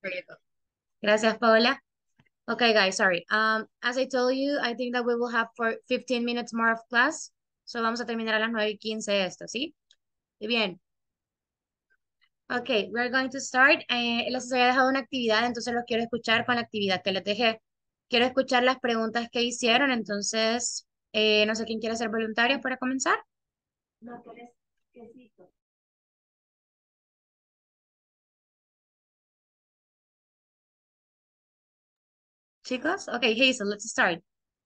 There you go. Gracias, Paola. Okay, guys, sorry. As I told you, I think that we will have for 15 minutes more of class. So vamos a terminar a las 9:15 esto, ¿sí? Y bien. Okay, we're going to start. Les había dejado una actividad, entonces los quiero escuchar con la actividad que les dejé. Quiero escuchar las preguntas que hicieron, entonces, no sé quién quiere ser voluntario para comenzar. No, tú eres quesito. Chicos, okay, Hazel, let's start.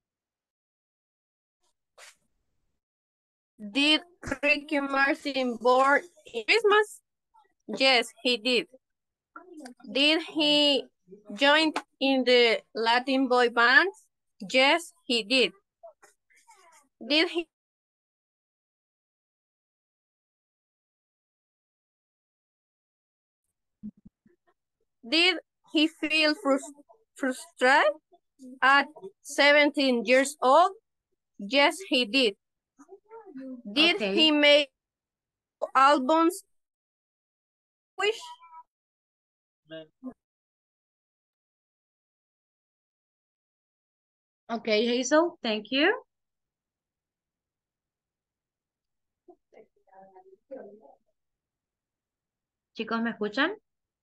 Did Ricky Martin born in Christmas? Yes, he did. Did he join in the Latin boy band? Yes, he did. Did he did he feel frustrated at 17 years old? Yes, he did. Did Okay. he make albums? Wish. Okay, Hazel, thank you. Chicos, ¿me escuchan?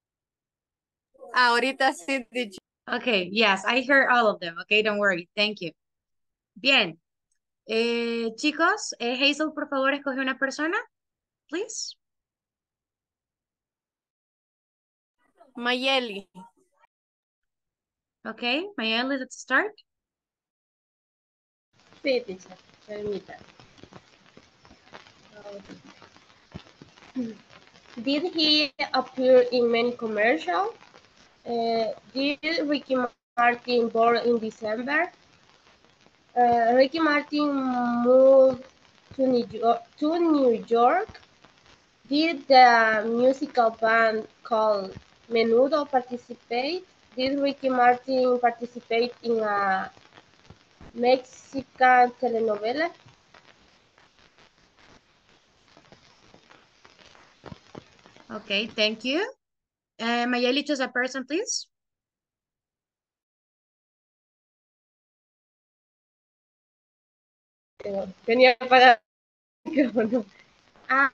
Ahorita sí, teacher. Okay, yes, I heard all of them. Okay, don't worry. Thank you. Bien. Chicos, Hazel, por favor, escoge una persona, please. Mayeli. Okay, Mayeli, let's start. Sí, teacher, permita. Did he appear in many commercials? Did Ricky Martin born in December? Ricky Martin moved to New York. Did the musical band called Menudo participate? Did Ricky Martin participate in a Mexican telenovela? Okay, thank you. Mayeli, choose a person, please. Tenía apagado el micrófono. Ah,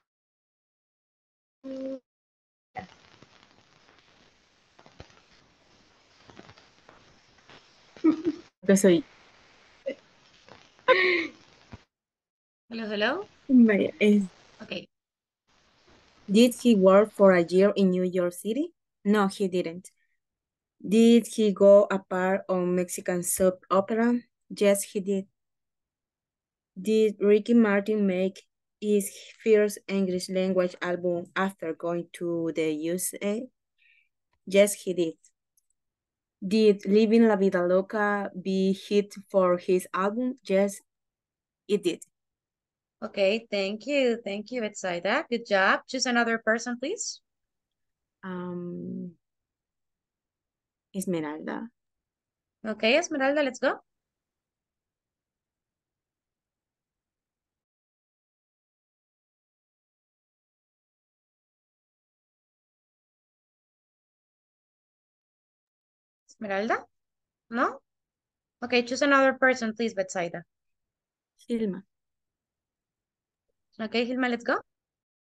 Soy. Hello, hello. Vaya, Okay. did he work for a year in New York City? No, he didn't. Did he go apart on Mexican soap opera? Yes, he did. Did Ricky Martin make his first English language album after going to the USA? Yes, he did. Did Living La Vida Loca be hit for his album? Yes, it did. Okay, thank you. Thank you, Betsaida. Good job. Choose another person, please. Esmeralda. Okay, Esmeralda, let's go. Esmeralda? No? Okay, choose another person, please, Betsaida. Hilma. Okay, Hilma, let's go.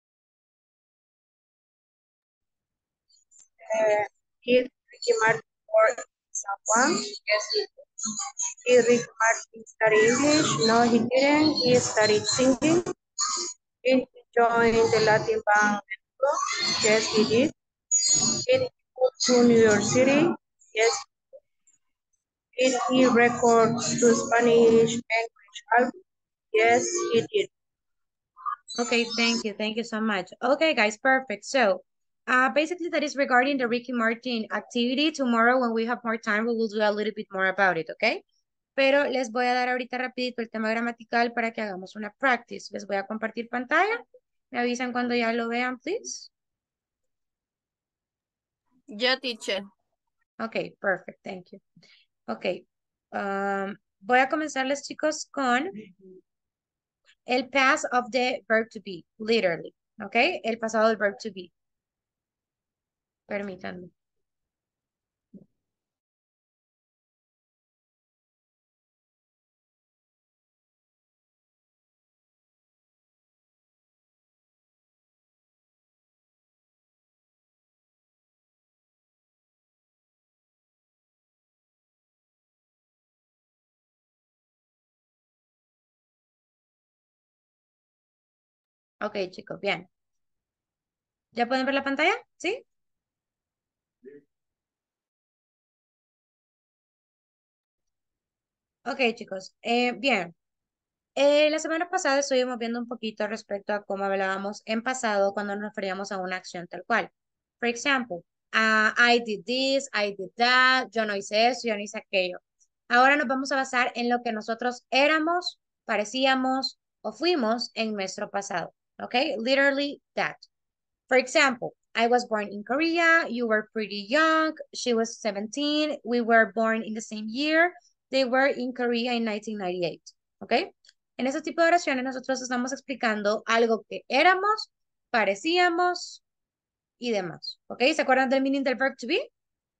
Did Ricky Martin work someone? Yes, he did. Did Ricky Martin study English? No, he didn't. He studied singing. Did he join the Latin band? Yes, he did. Did he go to New York City? Yes. Did he record two Spanish language albums? Yes, he did. Okay, thank you. Thank you so much. Okay, guys, perfect. So, basically that is regarding the Ricky Martin activity. Tomorrow, when we have more time, we will do a little bit more about it, okay? Pero les voy a dar ahorita rapidito el tema gramatical para que hagamos una practice. Les voy a compartir pantalla. Me avisan cuando ya lo vean, please. Ya, teacher. Okay, perfect. Thank you. Okay. Voy a comenzarles, chicos, con el past of the verb to be, literally. Okay, el pasado del verb to be. Permítanme. Ok, chicos, bien. ¿Ya pueden ver la pantalla? ¿Sí? Ok, chicos. Bien. La semana pasada estuvimos viendo un poquito respecto a cómo hablábamos en pasado cuando nos referíamos a una acción tal cual. For example, I did this, I did that, yo no hice eso, yo no hice aquello. Ahora nos vamos a basar en lo que nosotros éramos, parecíamos o fuimos en nuestro pasado. ¿Ok? Literally that. For example, I was born in Korea, you were pretty young, she was 17, we were born in the same year, they were in Korea in 1998. ¿Ok? En ese tipo de oraciones nosotros estamos explicando algo que éramos, parecíamos y demás. ¿Ok? ¿Se acuerdan del meaning del verb to be?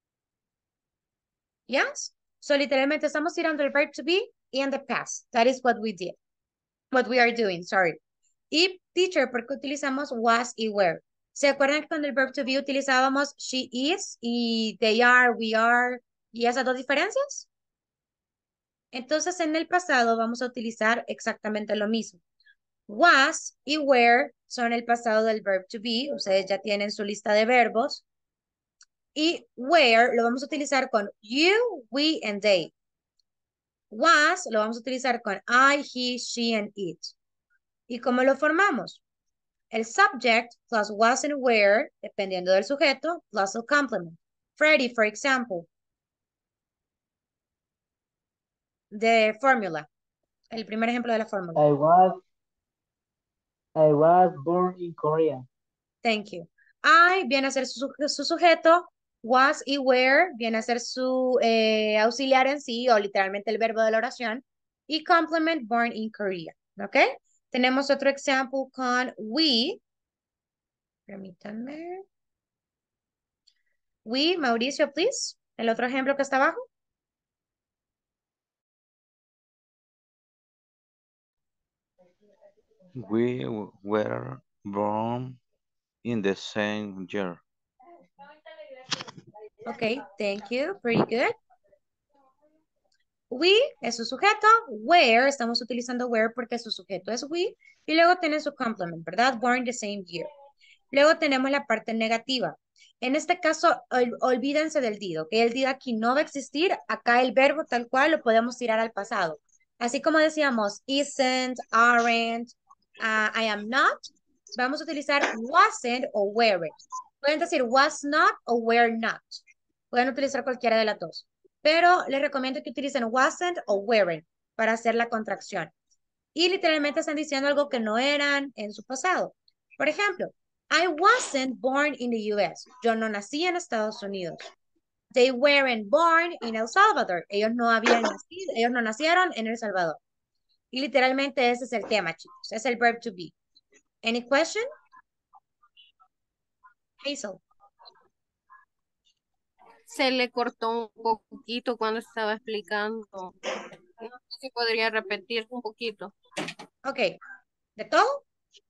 Yes? So literalmente estamos tirando el verb to be in the past. That is what we did. What we are doing, sorry. Y teacher, ¿por qué utilizamos was y were? ¿Se acuerdan que con el verb to be utilizábamos she is y they are, we are y esas dos diferencias? Entonces en el pasado vamos a utilizar exactamente lo mismo. Was y were son el pasado del verb to be. Ustedes ya tienen su lista de verbos. Y were lo vamos a utilizar con you, we, and they. Was lo vamos a utilizar con I, he, she, and it. ¿Y cómo lo formamos? El subject plus was and were, dependiendo del sujeto, plus el complement. Freddy, for example. De fórmula. El primer ejemplo de la fórmula. I was born in Korea. Thank you. I viene a ser su sujeto. Was y were viene a ser su auxiliar en sí o literalmente el verbo de la oración. Y complement, born in Korea. ¿Ok? Tenemos otro ejemplo con we. Permítanme. We, Mauricio, please. El otro ejemplo que está abajo. We were born in the same year. Ok, thank you. Pretty good. We es su sujeto. Where, estamos utilizando where porque su sujeto es we. Y luego tiene su complement, ¿verdad? Born the same year. Luego tenemos la parte negativa. En este caso, olvídense del did, ¿ok? El did aquí no va a existir. Acá el verbo tal cual lo podemos tirar al pasado. Así como decíamos, isn't, aren't, I am not. Vamos a utilizar wasn't o weren't. Pueden decir was not o were not. Pueden utilizar cualquiera de las dos. Pero les recomiendo que utilicen wasn't o weren't para hacer la contracción. Y literalmente están diciendo algo que no eran en su pasado. Por ejemplo, I wasn't born in the US. Yo no nací en Estados Unidos. They weren't born in El Salvador. Ellos no habían nacido, ellos no nacieron en El Salvador. Y literalmente ese es el tema, chicos. Es el verb to be. Any question? Hazel. Se le cortó un poquito cuando estaba explicando. No sé si podría repetir un poquito. Ok. ¿De todo?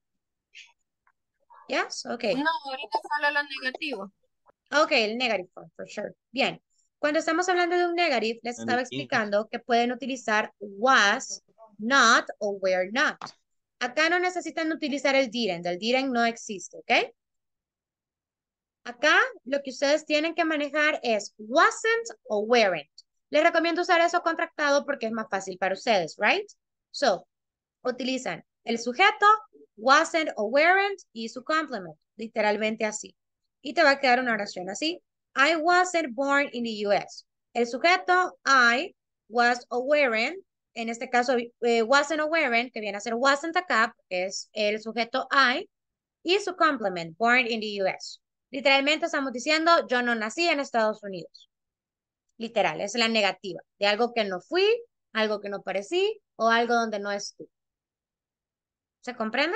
Yes, ok. No, ahorita solo lo negativo. Ok, el negative form, for sure. Bien. Cuando estamos hablando de un negative, les estaba explicando que pueden utilizar was, not o were not. Acá no necesitan utilizar el didn't no existe, ¿ok? Acá lo que ustedes tienen que manejar es wasn't o weren't. Les recomiendo usar eso contractado porque es más fácil para ustedes, right? So, utilizan el sujeto, wasn't o weren't y su complement, literalmente así. Y te va a quedar una oración así. I wasn't born in the US. El sujeto, I, was o weren't, en este caso wasn't o weren't, que viene a ser wasn't acá, que es el sujeto I, y su complement, born in the US. Literalmente estamos diciendo, yo no nací en Estados Unidos. Literal, es la negativa de algo que no fui, algo que no parecí o algo donde no estuve. ¿Se comprende?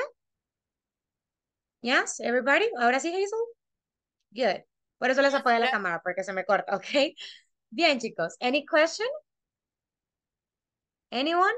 Yes, everybody? ¿Ahora sí, Hazel? Good. Por eso les apagué la cámara, porque se me corta, ¿ok? Bien, chicos. Any question? Anyone?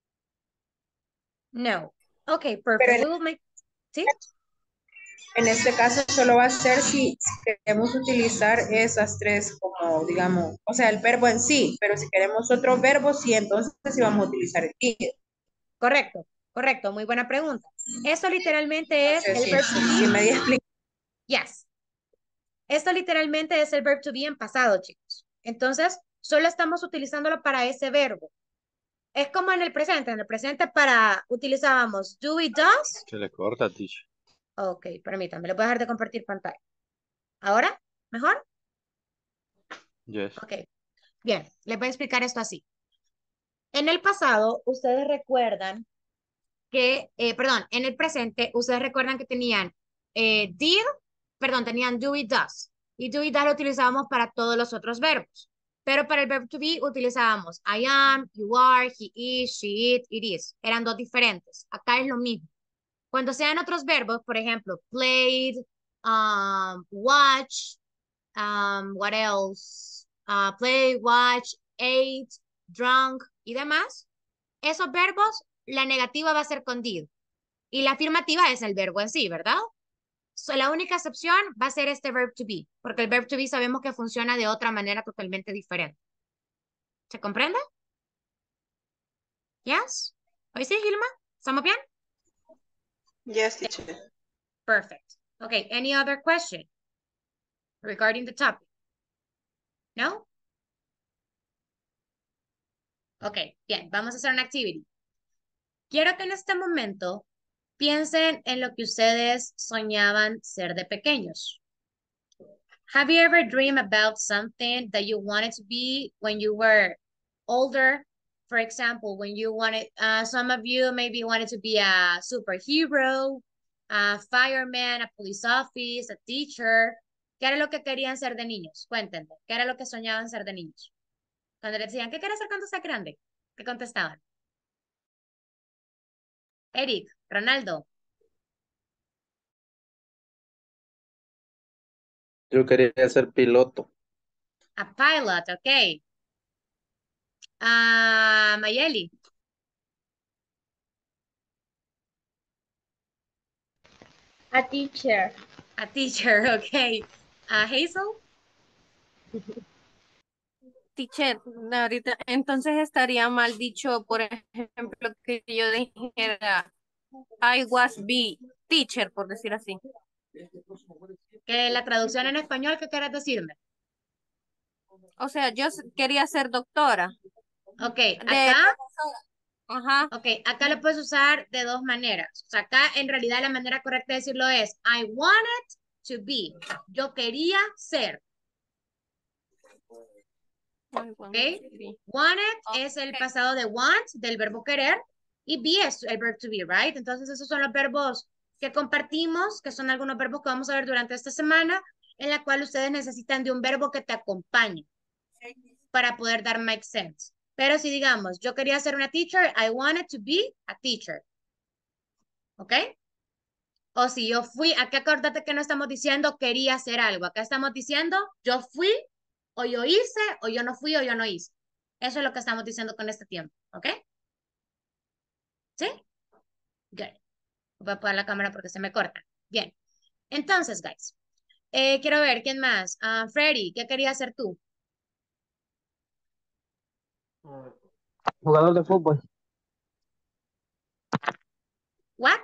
No. Okay, perfect. Pero We will make... ¿Sí? en este caso solo va a ser si queremos utilizar esas tres como, digamos, o sea, el verbo en sí, pero si queremos otro verbo, sí, entonces sí vamos a utilizar el did. Correcto, correcto. Muy buena pregunta. Eso literalmente es el Sí, verb to sí be. me di a explicar. Yes. Esto literalmente es el verb to be en pasado, chicos. Entonces, solo estamos utilizándolo para ese verbo. Es como en el presente. En el presente para utilizábamos do y does. Se le corta, teacher. Ok, permítanme, le voy a dejar de compartir pantalla. ¿Ahora? ¿Mejor? Yes. Ok. Bien, les voy a explicar esto así. En el pasado, ustedes recuerdan que, perdón, en el presente, ustedes recuerdan que tenían did, perdón, tenían do y does. Y do y does lo utilizábamos para todos los otros verbos. Pero para el verbo to be utilizábamos I am, you are, he is, she, it is. Eran dos diferentes. Acá es lo mismo. Cuando sean otros verbos, por ejemplo, played, watch, what else? Play, watch, ate, drunk y demás. Esos verbos, la negativa va a ser con did. Y la afirmativa es el verbo en sí, ¿verdad? La única excepción va a ser este verb to be, porque el verb to be sabemos que funciona de otra manera totalmente diferente. ¿Se comprende? Yes? ¿Hoy sí, Gilma? ¿Estamos bien? Yes, teacher. Perfect. Okay, any other question regarding the topic? No? Ok, bien, vamos a hacer una activity. Quiero que en este momento piensen en lo que ustedes soñaban ser de pequeños. Have you ever dreamed about something that you wanted to be when you were older? For example, when you wanted, some of you maybe wanted to be a superhero, a fireman, a police officer, a teacher. ¿Qué era lo que querían ser de niños? Cuéntenme, ¿qué era lo que soñaban ser de niños? Cuando les decían, ¿qué quieres ser cuando seas grande? ¿Qué contestaban? Eric, Ronaldo, Yo quería ser piloto. a pilot, ok. Mayeli, A teacher. a teacher, ok. Hazel, Teacher, ahorita, entonces estaría mal dicho, por ejemplo, que yo dijera I was be teacher, por decir así. que la traducción en español, ¿qué quieres decirme? O sea, yo quería ser doctora. Ok, De acá, profesora. Ajá. ok, acá lo puedes usar de dos maneras. O sea, acá en realidad la manera correcta de decirlo es I wanted to be. Yo quería ser, I want ok. to be. Wanted es el Okay. pasado de want, del verbo querer, y be es el verbo to be, right? Entonces esos son los verbos que compartimos, que son algunos verbos que vamos a ver durante esta semana, en la cual ustedes necesitan de un verbo que te acompañe para poder dar make sense. Pero si digamos, yo quería ser una teacher, I wanted to be a teacher. ¿Ok? O si yo fui, acá acordate que no estamos diciendo quería hacer algo. Acá estamos diciendo yo fui, o yo hice, o yo no fui, o yo no hice. Eso es lo que estamos diciendo con este tiempo. ¿Ok? ¿Sí? Good. Voy a apagar la cámara porque se me corta. Bien. Entonces, guys, quiero ver, ¿quién más? Freddy, ¿qué querías hacer tú? Jugador de fútbol. What?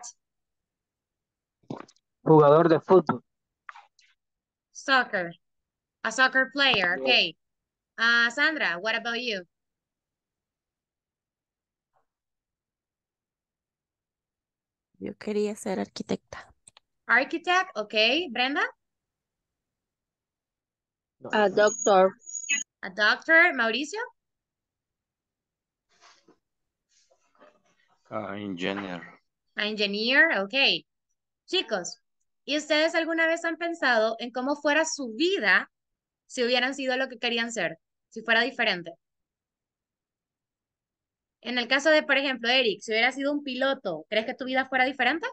Jugador de fútbol. Soccer. A soccer player, okay. Sandra, what about you? Yo quería ser arquitecta. Architect, okay. Brenda? A doctor. A doctor. Mauricio? Engineer. A engineer, okay. Chicos, ¿y ustedes alguna vez han pensado en cómo fuera su vida si hubieran sido lo que querían ser? Si fuera diferente. En el caso de, por ejemplo, Eric, si hubiera sido un piloto, ¿crees que tu vida fuera diferente?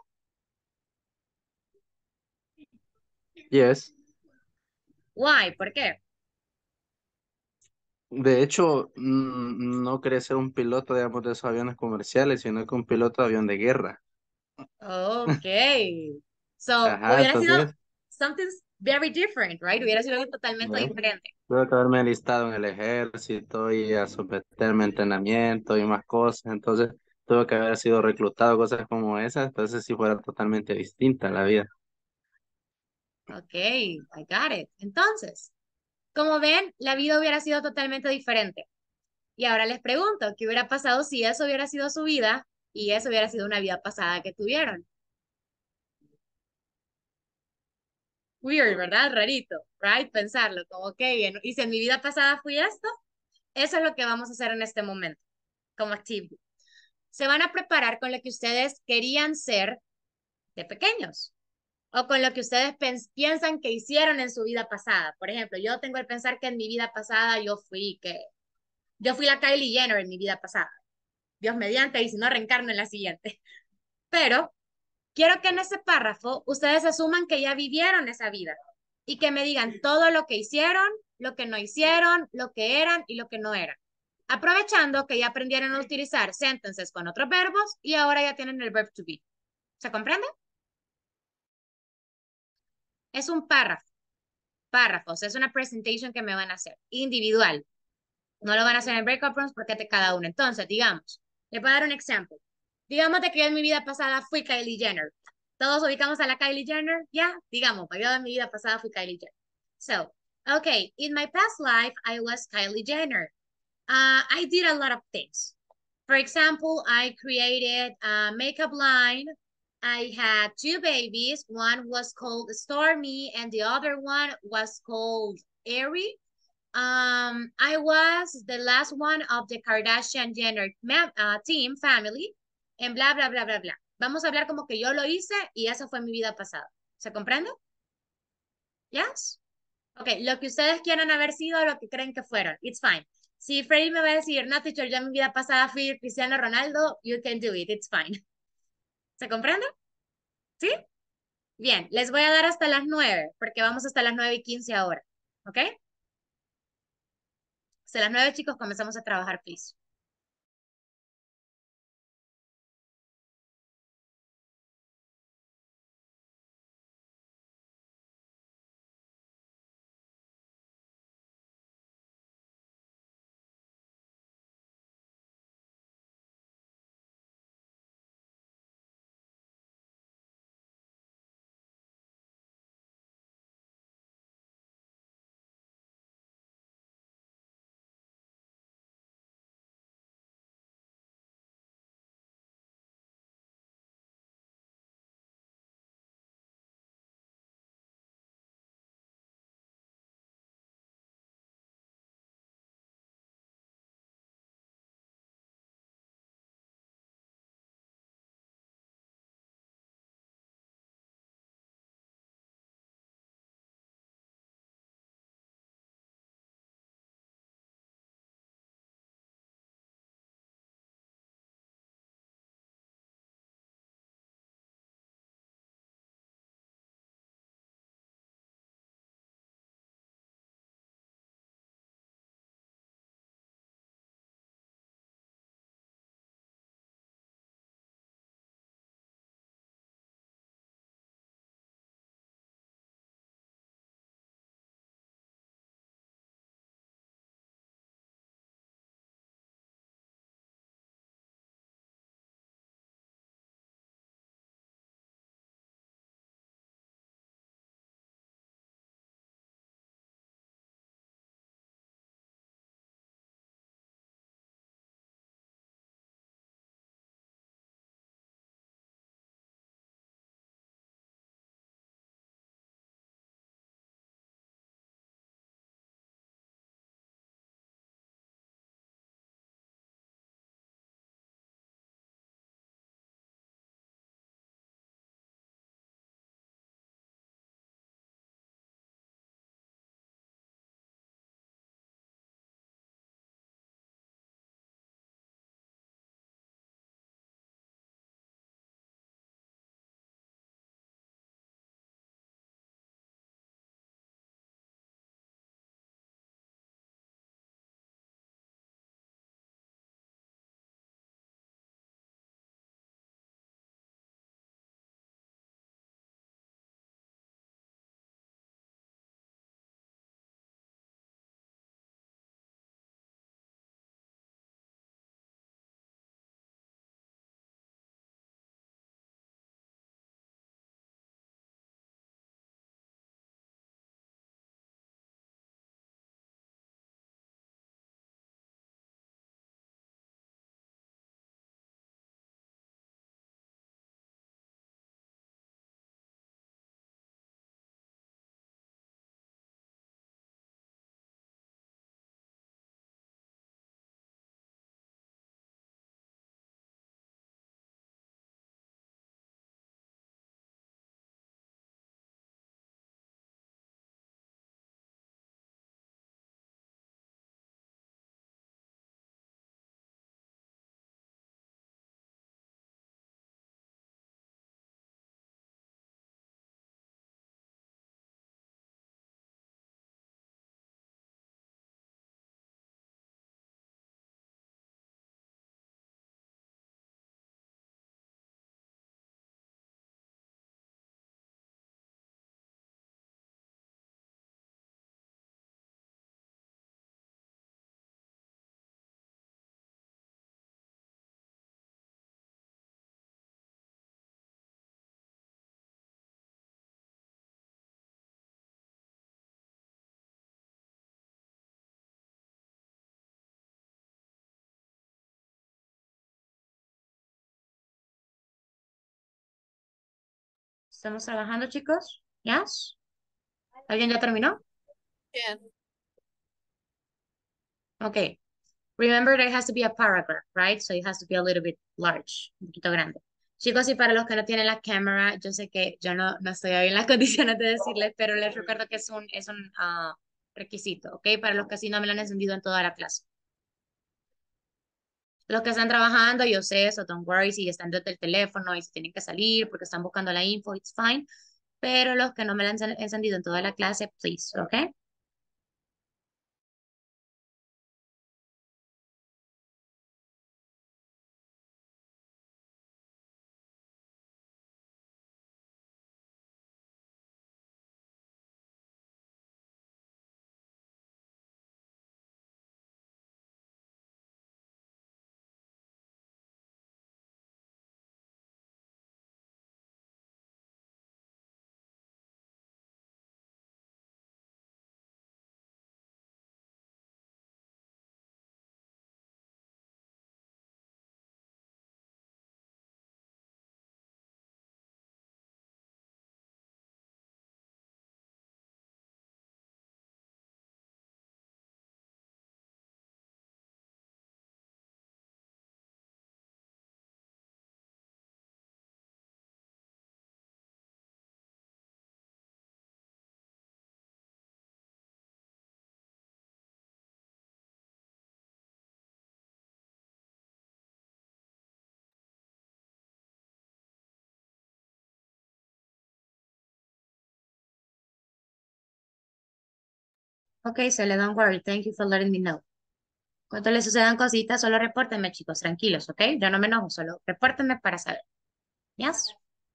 Yes. Why? ¿Por qué? De hecho, no quería ser un piloto, digamos, de esos aviones comerciales, sino que un piloto de avión de guerra. Okay. So, Ajá, hubiera sido entonces, something very different, right? Hubiera sido algo totalmente ¿ves? diferente. Tuve que haberme alistado en el ejército y a someterme a entrenamiento y más cosas. Entonces, tuvo que haber sido reclutado, cosas como esas, entonces sí fuera totalmente distinta la vida. Ok, I got it. Entonces, como ven, la vida hubiera sido totalmente diferente. Y ahora les pregunto, ¿qué hubiera pasado si eso hubiera sido su vida y eso hubiera sido una vida pasada que tuvieron? Weird, ¿verdad? Rarito, right? Pensarlo, como, ok, y si en mi vida pasada fui esto, eso es lo que vamos a hacer en este momento, como activity. Se van a preparar con lo que ustedes querían ser de pequeños o con lo que ustedes piensan que hicieron en su vida pasada. Por ejemplo, yo tengo el pensar que en mi vida pasada yo fui la Kylie Jenner en mi vida pasada. Dios mediante, y si no reencarno en la siguiente. Pero quiero que en ese párrafo ustedes asuman que ya vivieron esa vida y que me digan todo lo que hicieron, lo que no hicieron, lo que eran y lo que no eran. Aprovechando que ya aprendieron a utilizar sentences con otros verbos y ahora ya tienen el verb to be. ¿Se comprende? Es un párrafo, párrafos, es una presentation que me van a hacer, individual. No lo van a hacer en breakout rooms porque es de cada uno. Entonces, digamos, les voy a dar un ejemplo. Digamos de que yo en mi vida pasada fui Kylie Jenner. Todos ubicamos a la Kylie Jenner, ya, digamos, yo en mi vida pasada fui Kylie Jenner. So, okay, in my past life, I was Kylie Jenner. I did a lot of things. For example, I created a makeup line. I had two babies. One was called Stormy and the other one was called Airy. I was the last one of the Kardashian Jenner team, family, and bla, bla, bla, bla, bla. Vamos a hablar como que yo lo hice y eso fue mi vida pasada. ¿Se comprende? Yes? Ok, lo que ustedes quieran haber sido, lo que creen que fueron. It's fine. Si Freddy me va a decir, no, teacher, yo en mi vida pasada fui Cristiano Ronaldo, you can do it, it's fine. ¿Se comprende? ¿Sí? Bien, les voy a dar hasta las 9, porque vamos hasta las 9:15 ahora. ¿Ok? Hasta las 9, chicos, comenzamos a trabajar, please. ¿Estamos trabajando, chicos? Yes. ¿Alguien ya terminó? Yes. Okay. Remember that it has to be a paragraph, right? So it has to be a little bit large, un poquito grande. Chicos, y para los que no tienen la cámara, yo sé que yo no estoy ahí en las condiciones de decirles, pero les recuerdo que es un requisito, ¿ok? Para los que sí no me lo han encendido en toda la clase. Los que están trabajando, yo sé eso, don't worry, si están desde el teléfono y si tienen que salir porque están buscando la info, it's fine. Pero los que no me lo han encendido en toda la clase, please, ¿ok? Ok, se le don't worry, thank you for letting me know. Cuando les sucedan cositas, solo repórtenme, chicos, tranquilos, ¿ok? Yo no me enojo, solo repórtenme para saber. Yes.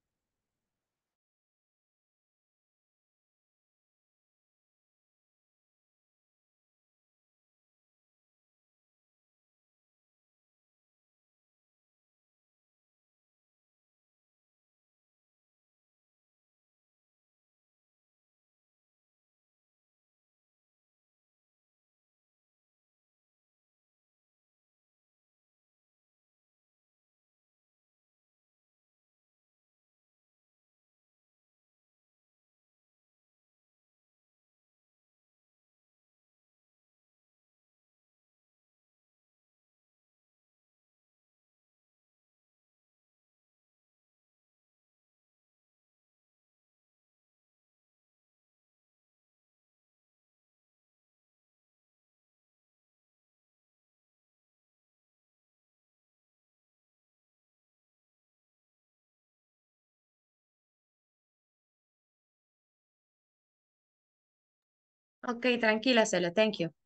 Ok, tranquila, Cele, thank you.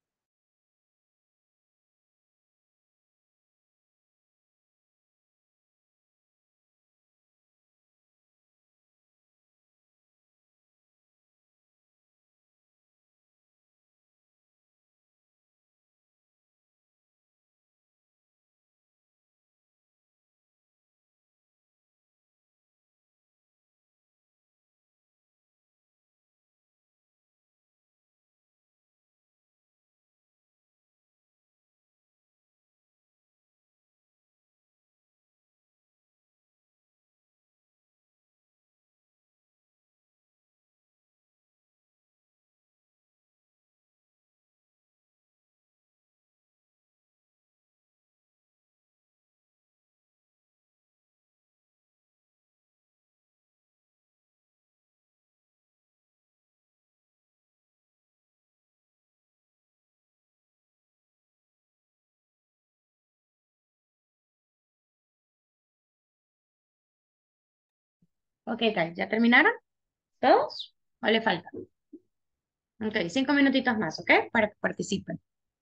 Ok, guys, ¿ya terminaron? ¿Todos? ¿O le falta? Ok, 5 minutitos más, ¿ok? Para que participen.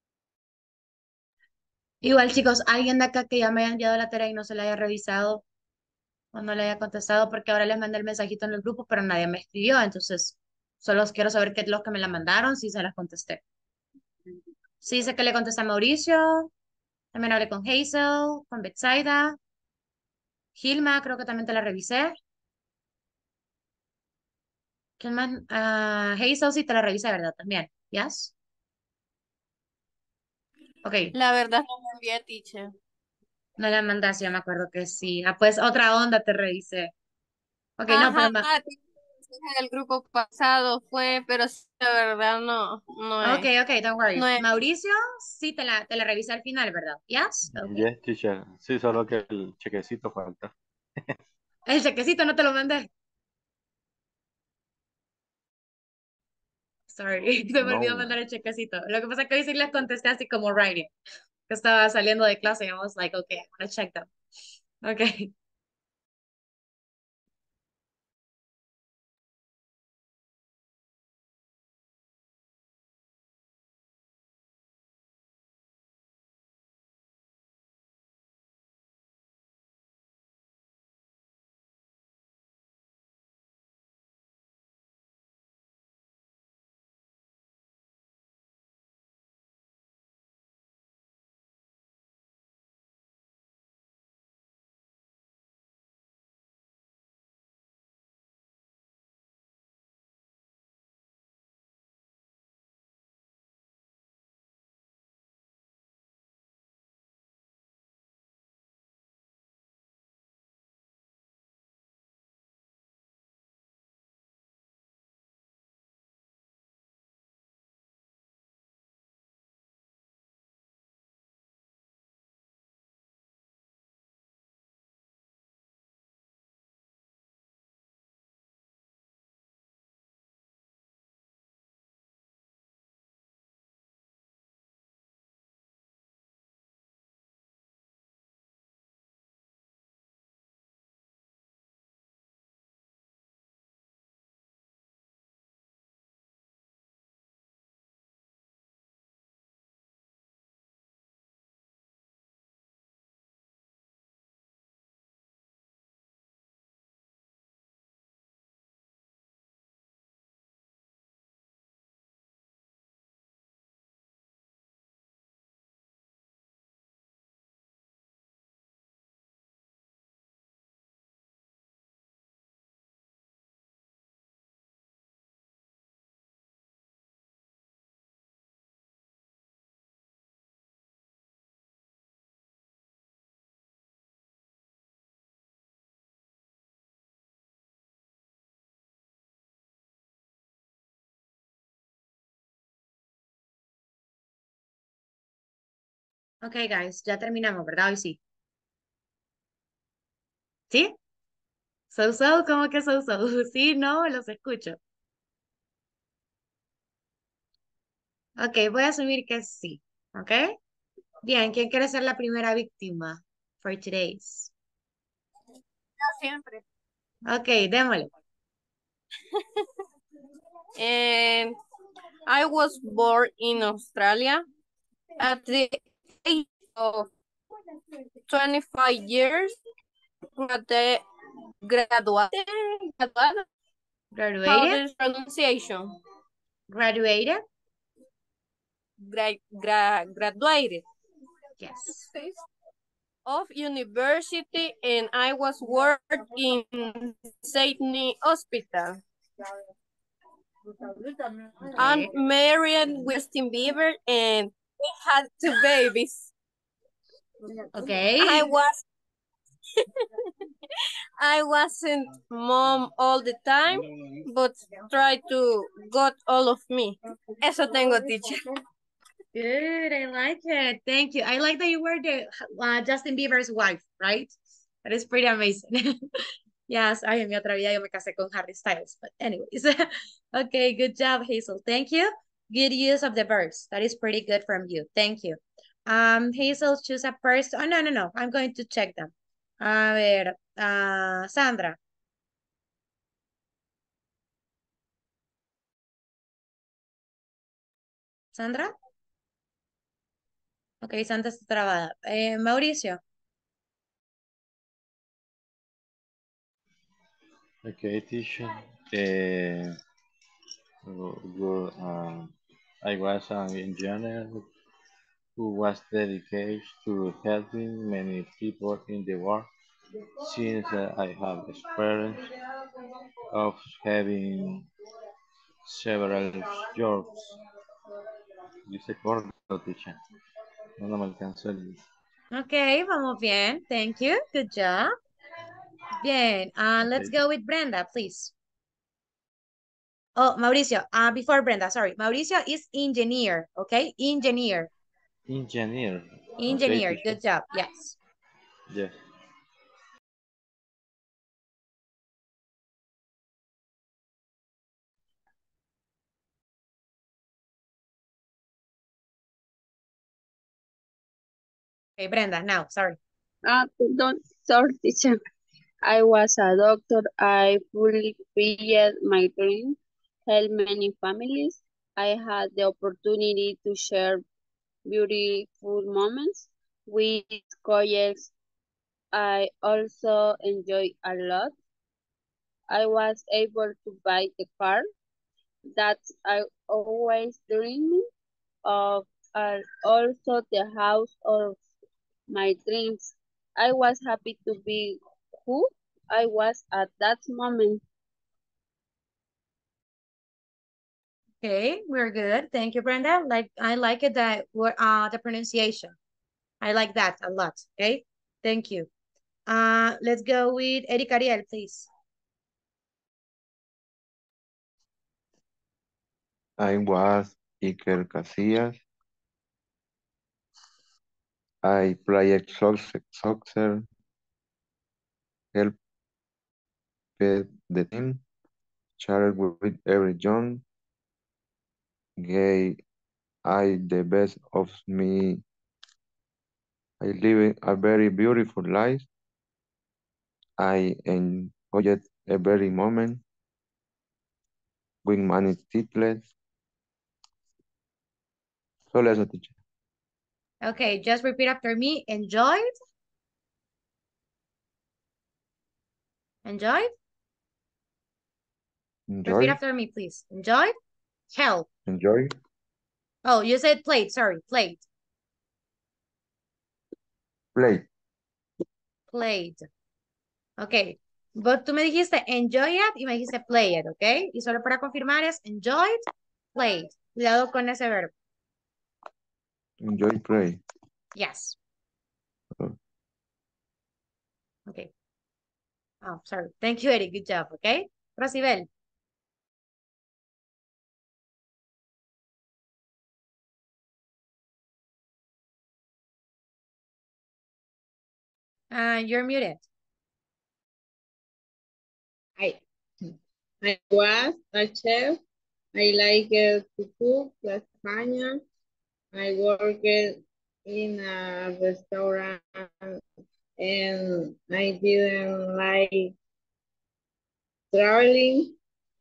Igual, chicos, alguien de acá que ya me haya enviado la tarea y no se la haya revisado o no le haya contestado porque ahora les mandé el mensajito en el grupo, pero nadie me escribió, entonces solo quiero saber qué es lo que me la mandaron, si se las contesté. Sí, sé que le contesté a Mauricio, también hablé con Hazel, con Betsaida, Gilma, creo que también te la revisé. ¿Quién más? Hazel sí te la revisé, ¿verdad? También, ¿yes? Ok, La verdad no me envié, teacher. no la mandaste, yo me acuerdo que sí. Ah, pues otra onda te revisé. Ok, no, pero Ajá, el grupo pasado fue, pero sí, la verdad ok, ok, don't worry. no es. Mauricio, sí te la revisé al final, ¿verdad? Yes, ok. Yes, teacher. Sí, solo que el chequecito falta. El chequecito no te lo mandé. Sorry, se me olvidó No. mandar el chequecito. Lo que pasa es que hoy sí les contesté así como writing, que estaba saliendo de clase y I was like, okay, I'm gonna check them. Okay. Okay, guys, ya terminamos, ¿verdad? Hoy sí. ¿Sí? So, ¿cómo que so? Sí, no, los escucho. Ok, voy a asumir que sí. Ok. Bien, ¿quién quiere ser la primera víctima for today's? Siempre. Ok, démosle. And I was born in Australia at the age of 25 years. Grade, graduated, graduada, how Graduated? the pronunciation? Graduated? Graduated Yes. of university, and I was working in Sydney Hospital. I'm Okay. married with Justin Bieber, and we had 2 babies. I Okay. was I wasn't mom all the time, but try to got all of me. Eso tengo, teacher. Good, I like it. Thank you. I like that you were the Justin Bieber's wife, right? That is pretty amazing. Yes, ay, en mi otra vida yo me casé con Harry Styles, but anyways. Okay, good job, Hazel. Thank you. Good use of the verbs. That is pretty good from you. Thank you. Hazel, choose a person. Oh, no, no, no. I'm going to check them. A ver, Sandra. Sandra? Ok, Sandra está trabada. Mauricio. Okay, teacher. I was an engineer who was dedicated to helping many people in the world. Since I have experience of having several jobs. Dice corto, teacher. No me alcanzó el... Ok, vamos bien. Thank you. Good job. Bien, let's Okay. go with Brenda, please. Oh, Mauricio, before Brenda, sorry. Mauricio is engineer, okay? Engineer. Engineer. Okay, Engineer, teacher. good job, yes. Yes. Okay, Brenda, now, sorry. Don't, sorry, teacher. I was a doctor. I fulfilled my dream, helped many families. I had the opportunity to share beautiful moments with colleagues. I also enjoyed a lot. I was able to buy the car that I always dreamed of, and also the house of my dreams. I was happy to be who I was at that moment. Okay, we're good. Thank you, Brenda. I like it that the pronunciation. I like that a lot. Okay, thank you. Let's go with Eric Ariel, please. I was Iker Casillas. I played soccer, helped the team, shared with everyone, gave I the best of me. I live a very beautiful life. I enjoyed every moment with many titles. Solo eso, teacher. Okay, just repeat after me. Enjoyed. Enjoyed. Repeat Enjoy, after me, please. Enjoyed. Help. enjoy, Oh, you said played. Sorry, played. play. Played. Ok. Vos, tú me dijiste enjoy it y me dijiste play it, ¿ok? Y solo para confirmar es enjoyed, played. Cuidado con ese verbo. Enjoy, play. Yes. Oh. Ok. Oh, sorry. Thank you, Eric. Good job, ¿ok? Rosibel. You're muted. I, I was a chef. I like to cook lasagna. I worked in a restaurant and I didn't like traveling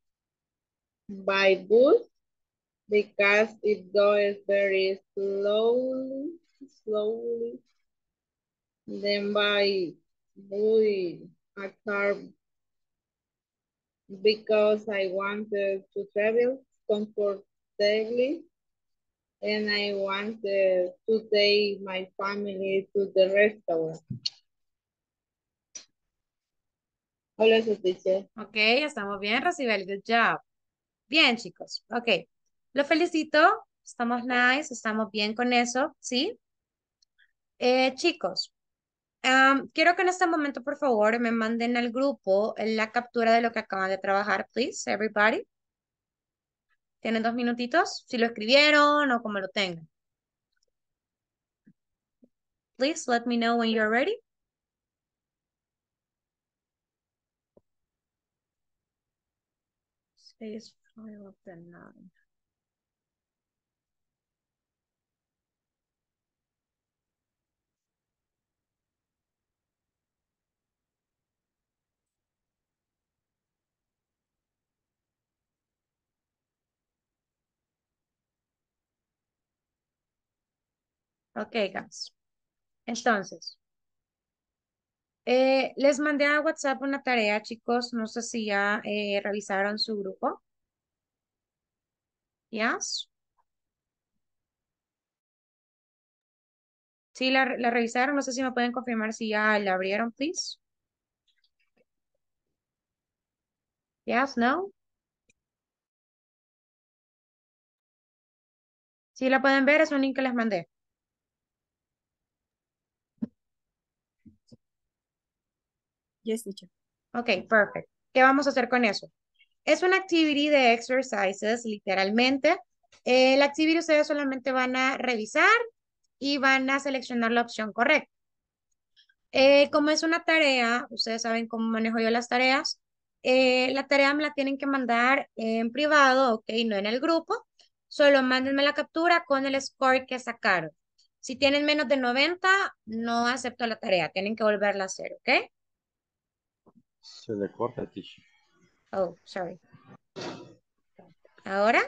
by bus because it goes very slowly. Then by a car because I wanted to travel comfortably and I wanted to take my family to the restaurant. Hola, su teacher. Ok, estamos bien, Rosibel. Good job. Bien, chicos. Ok. Lo felicito. Estamos nice. Estamos bien con eso. ¿Sí? Chicos. Quiero que en este momento, por favor, me manden al grupo la captura de lo que acaban de trabajar, please, everybody. ¿Tienen 2 minutitos? Si lo escribieron o como lo tengan. Please let me know when you're ready. Space file of the 9. Ok, guys. Entonces, les mandé a WhatsApp una tarea, chicos. No sé si ya revisaron su grupo. Yes. Sí, la revisaron. No sé si me pueden confirmar si ya la abrieron, please. Yes, no. Si la pueden ver, es un link que les mandé. Yes, teacher. Ok, perfect. ¿Qué vamos a hacer con eso? Es una activity de exercises, literalmente. La activity ustedes solamente van a revisar y van a seleccionar la opción correcta. Como es una tarea, ustedes saben cómo manejo yo las tareas. La tarea me la tienen que mandar en privado, ok, no en el grupo. Solo mándenme la captura con el score que sacaron. Si tienen menos de 90, no acepto la tarea. Tienen que volverla a hacer, ¿ok? Se le corta, teacher. Oh, sorry. ¿Ahora?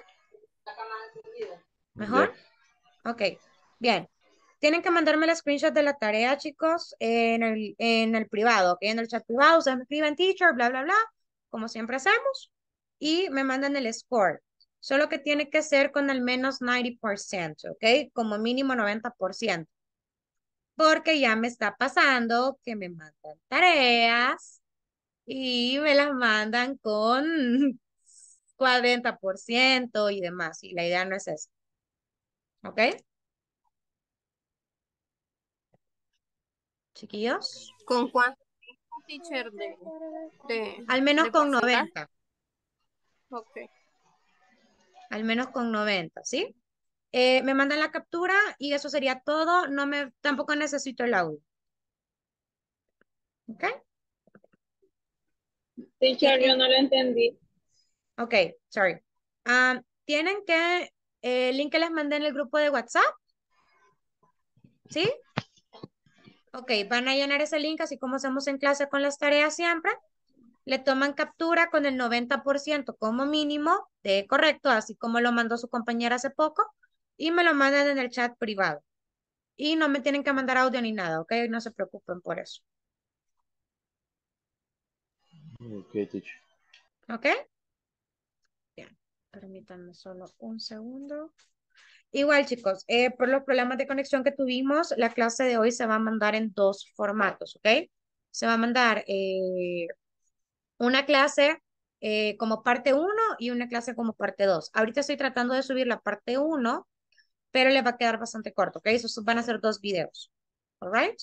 Ya. ¿Mejor? Ok, bien. Tienen que mandarme el screenshot de la tarea, chicos, en el privado, ¿ok? En el chat privado, ustedes me escriben teacher, bla, bla, bla, como siempre hacemos, y me mandan el score. Solo que tiene que ser con al menos 90%, ¿ok? Como mínimo 90%. Porque ya me está pasando que me mandan tareas y me las mandan con 40% y demás, y la idea no es esa, ¿ok? Chiquillos. ¿Con cuánto teacher de, Al menos de con porcentaje? 90. Ok. Al menos con 90, ¿sí? Me mandan la captura y eso sería todo. Tampoco necesito el audio. ¿Ok? Teacher, yo no lo entendí. Ok, sorry. Tienen que, el link que les mandé en el grupo de WhatsApp, ¿sí? Ok, van a llenar ese link así como hacemos en clase con las tareas siempre. Le toman captura con el 90% como mínimo de correcto, así como lo mandó su compañera hace poco, y me lo mandan en el chat privado. Y no me tienen que mandar audio ni nada, ¿ok? No se preocupen por eso. Ok, teacher. ¿Ok? Bien. Permítanme solo un segundo. Igual, chicos, por los problemas de conexión que tuvimos, la clase de hoy se va a mandar en dos formatos, ¿ok? Se va a mandar una clase como parte uno y una clase como parte 2. Ahorita estoy tratando de subir la parte uno, pero le va a quedar bastante corto, ¿ok? Esos van a ser dos videos. ¿All right?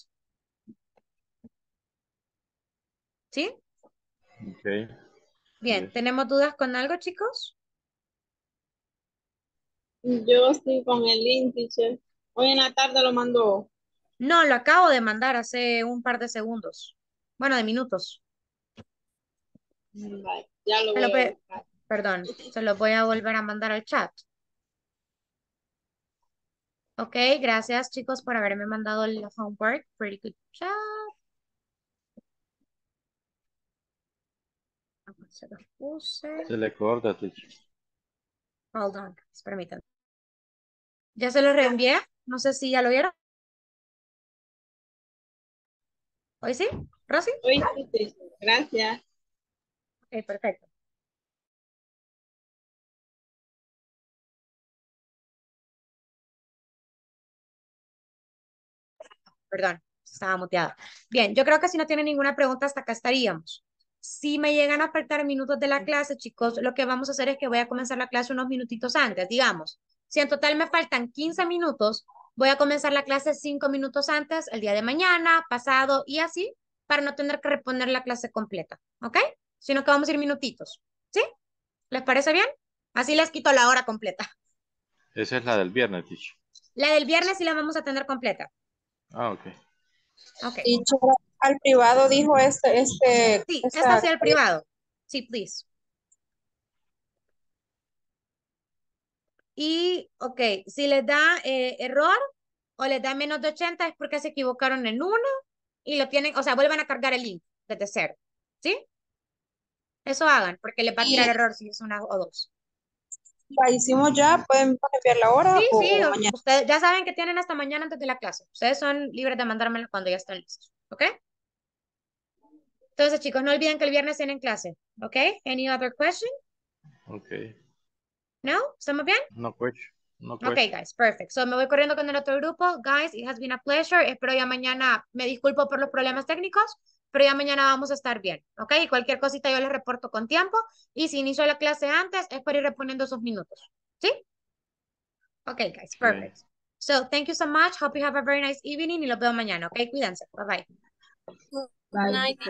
¿Sí? Ok. Bien, Yes. ¿tenemos dudas con algo, chicos? Yo estoy con el link, teacher. Hoy en la tarde lo mandó. No, lo acabo de mandar hace un par de segundos. Bueno, de minutos. Vale, ya lo Se lo voy a voy- buscar. Perdón, se lo voy a volver a mandar al chat. Ok, gracias chicos por haberme mandado el homework. Pretty good job. Se los puse. Se le corta, teacher. Hold on, permítanme. ¿Ya se los reenvié? No sé si ya lo vieron. ¿Hoy sí? ¿Rosy? Hoy sí, teacher. Gracias. Ok, perfecto. Perdón, estaba muteada. Bien, yo creo que si no tienen ninguna pregunta, hasta acá estaríamos. Si me llegan a faltar minutos de la clase, chicos, lo que vamos a hacer es que voy a comenzar la clase unos minutitos antes, digamos. Si en total me faltan 15 minutos, voy a comenzar la clase 5 minutos antes, el día de mañana, pasado y así, para no tener que reponer la clase completa, ¿ok? Sino que vamos a ir minutitos, ¿sí? ¿Les parece bien? Así les quito la hora completa. Esa es la del viernes, teacher. La del viernes sí la vamos a tener completa, Ah, ok. ¿ok? Teacher, al privado dijo Sí, esta esta sí el privado. Sí, please. Y, ok, si les da error o les da menos de 80 es porque se equivocaron en uno y lo tienen, o sea, vuelvan a cargar el link desde cero. ¿Sí? Eso hagan, porque les va a tirar y error si es una o dos. la hicimos ya, pueden enviar la Sí, hora sí, o mañana. ustedes ya saben que tienen hasta mañana antes de la clase. Ustedes son libres de mandármelo cuando ya estén listos. ¿Ok? Entonces, chicos, no olviden que el viernes tienen clase. ¿Ok? Any other question? Ok. ¿No? ¿Estamos bien? No question. No Okay, question. guys, perfect. So me voy corriendo con el otro grupo. Guys, it has been a pleasure. Espero ya mañana, me disculpo por los problemas técnicos, pero ya mañana vamos a estar bien, ¿ok? Y cualquier cosita yo les reporto con tiempo. Y si inicio la clase antes, es para ir reponiendo esos minutos, ¿sí? Okay, guys, Okay. perfect. So thank you so much. Hope you have a very nice evening y los veo mañana, ¿ok? Cuídense. Bye bye. Good Bye. night.